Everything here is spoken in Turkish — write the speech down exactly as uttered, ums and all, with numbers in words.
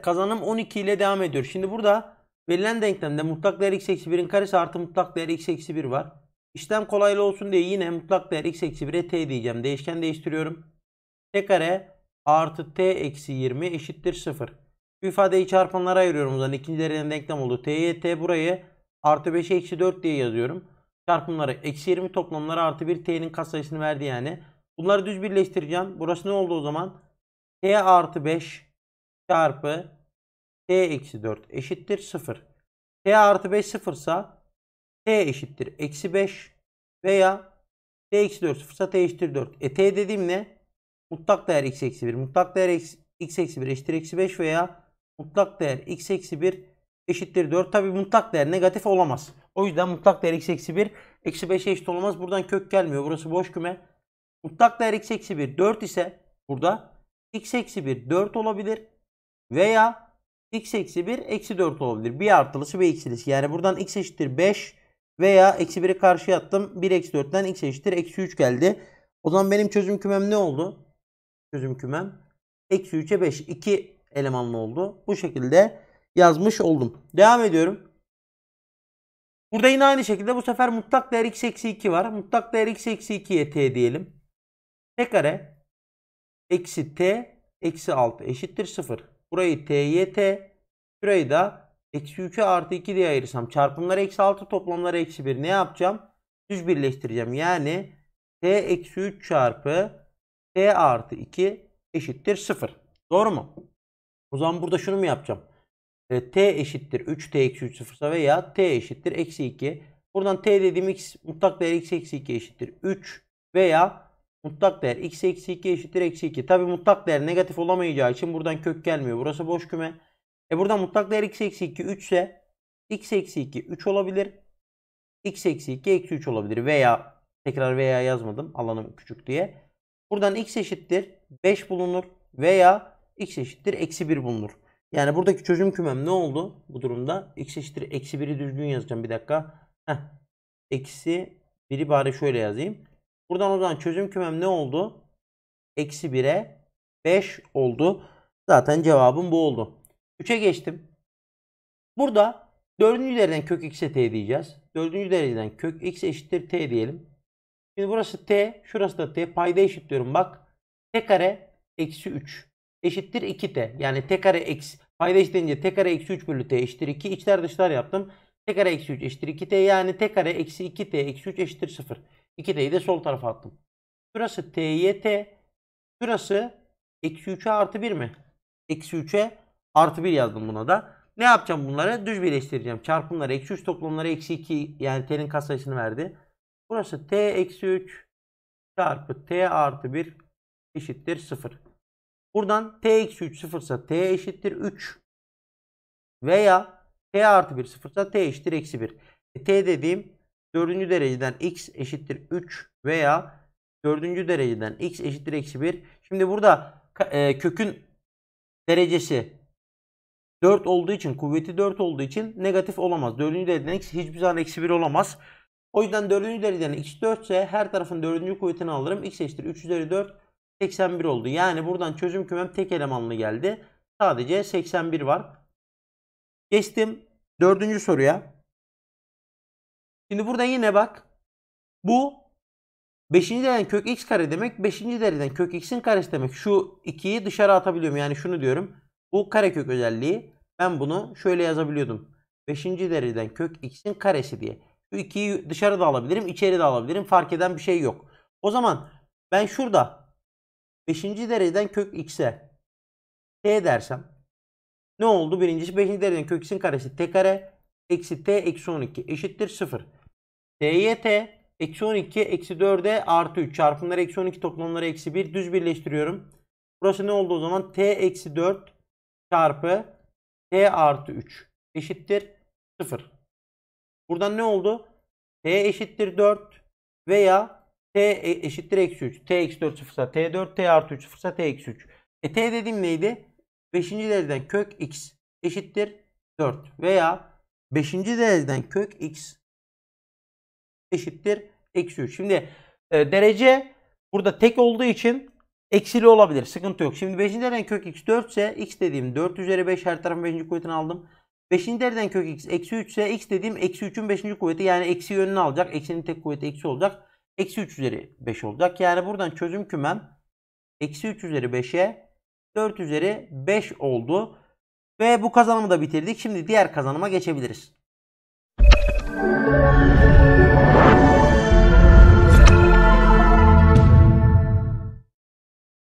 kazanım on iki ile devam ediyor. Şimdi burada verilen denklemde mutlak değer x eksi bir'in karesi artı mutlak değer x eksi bir var. İşlem kolaylı olsun diye yine mutlak değer x eksi bir'e t diyeceğim. Değişken değiştiriyorum. T kare artı t eksi yirmi eşittir sıfır. Bu ifadeyi çarpanlara ayırıyorum o zaman. İkinci dereceden denklem oldu. T'ye t burayı artı beş eksi dört diye yazıyorum. Çarpımları eksi yirmi toplamları artı bir t'nin katsayısını verdi yani. Bunları düz birleştireceğim. Burası ne oldu o zaman? T artı beş çarpı t eksi dört eşittir sıfır. T artı beş sıfırsa t eşittir eksi beş veya t eksi dört sıfırsa t eşittir dört. E t dediğim ne? Mutlak değer x eksi bir. Mutlak değer x, x eksi bir eşittir eksi beş veya mutlak değer x eksi bir eşittir dört. Tabi mutlak değer negatif olamaz. O yüzden mutlak değer x eksi bir eksi beşe eşit olamaz. Buradan kök gelmiyor. Burası boş küme. Mutlak değer x eksi bir dört ise burada x eksi bir dört olabilir veya x eksi bir eksi dört olabilir. Bir artılısı bir eksilisi. Yani buradan x eşittir beş veya eksi bir'i karşıya attım. bir eksi dört'ten x eşittir eksi üç geldi. O zaman benim çözüm kümem ne oldu? Çözüm kümem eksi üç'e beş. iki elemanlı oldu. Bu şekilde yazmış oldum. Devam ediyorum. Burada yine aynı şekilde bu sefer mutlak değer x eksi iki var. Mutlak değer x eksi iki'ye t diyelim. T kare eksi t eksi altı eşittir sıfır. Burayı t'ye t. Şurayı da eksi üç'e artı iki diye ayırırsam çarpımları eksi altı toplamları eksi bir. Ne yapacağım? Düz birleştireceğim. Yani t eksi üç çarpı t artı iki eşittir sıfır. Doğru mu? O zaman burada şunu mu yapacağım? E, t eşittir üç t eksi üç sıfırsa veya t eşittir eksi iki. Buradan t dediğim x mutlak değer x eksi iki eşittir üç veya mutlak değer x eksi iki eşittir eksi iki. Tabi mutlak değer negatif olamayacağı için buradan kök gelmiyor. Burası boş küme. E buradan mutlak değer x eksi iki üç ise x eksi iki üç olabilir. X eksi iki eksi üç olabilir veya tekrar veya yazmadım alanım küçük diye. Buradan x eşittir beş bulunur veya x eşittir eksi bir bulunur. Yani buradaki çözüm kümem ne oldu bu durumda? X eşittir eksi bir'i düzgün yazacağım bir dakika. Heh. Eksi bir'i bari şöyle yazayım. Buradan o zaman çözüm kümem ne oldu? Eksi bir'e beş oldu. Zaten cevabım bu oldu. üç'e geçtim. Burada dördüncü dereceden kök x'e t diyeceğiz. dördüncü dereceden kök x eşittir t diyelim. Şimdi burası t, şurası da t. Payda eşitliyorum bak. T kare eksi üç eşittir iki t. Yani t kare eksi payda eşitleyince t kare eksi üç bölü t eşittir iki. İçler dışlar yaptım. T kare eksi üç eşittir iki t. Yani t kare eksi iki t eksi üç eşittir sıfır. iki t'yi de sol tarafa attım. Şurası t'ye t. Şurası eksi üç'e artı bir mi? Eksi üç'e artı bir yazdım buna da. Ne yapacağım bunları? Düz birleştireceğim. Çarpımları eksi üç toplamları eksi iki. Yani t'nin katsayısını verdi. Burası t eksi üç çarpı t artı bir eşittir sıfır. Buradan t eksi üç sıfırsa t eşittir üç. Veya t artı bir sıfırsa t eşittir eksi bir. E, t dediğim dördüncü dereceden x eşittir üç veya dördüncü dereceden x eşittir eksi bir. Şimdi burada e, kökün derecesi dört olduğu için, kuvveti dört olduğu için negatif olamaz. dördüncü dereceden x hiçbir zaman eksi bir olamaz. O yüzden dördüncü dereceden x dört ise her tarafın dördüncü kuvvetini alırım. X eşittir üç üzeri dört seksen bir oldu. Yani buradan çözüm kümem tek elemanlı geldi. Sadece seksen bir var. Geçtim dördüncü soruya. Şimdi burada yine bak. Bu beşinci dereceden kök x kare demek. beşinci dereceden kök x'in karesi demek. Şu ikiyi dışarı atabiliyorum. Yani şunu diyorum. Bu karekök özelliği. Ben bunu şöyle yazabiliyordum. beşinci dereceden kök x'in karesi diye. Şu ikiyi dışarı da alabilirim. İçeri de alabilirim. Fark eden bir şey yok. O zaman ben şurada beşinci dereceden kök x'e t dersem ne oldu? Birincisi beşinci dereceden kök x'in karesi t kare eksi t eksi on iki eşittir sıfır. T'ye t eksi on iki eksi dört'e artı üç çarpımları eksi on iki toplamları eksi bir düz birleştiriyorum. Burası ne oldu o zaman? T eksi dört çarpı t artı üç eşittir sıfır. Buradan ne oldu? T eşittir dört veya t eşittir eksi üç. T eksi dört sıfırsa t dört, t artı üç sıfırsa t eksi üç. E t dediğim neydi? beşinci dereceden kök x eşittir dört veya beşinci dereceden kök x eşittir eksi üç. Şimdi e, derece burada tek olduğu için Eksili olabilir. Sıkıntı yok. Şimdi beşinci dereceden kök x dört ise x dediğim dört üzeri beş, her tarafın beşinci kuvvetini aldım. beşinci dereceden kök x eksi üç ise x dediğim eksi üçün beşinci kuvveti, yani eksi yönünü alacak. Eksinin tek kuvveti eksi olacak. Eksi üç üzeri beş olacak. Yani buradan çözüm kümem eksi üç üzeri beşe dört üzeri beş oldu. Ve bu kazanımı da bitirdik. Şimdi diğer kazanıma geçebiliriz.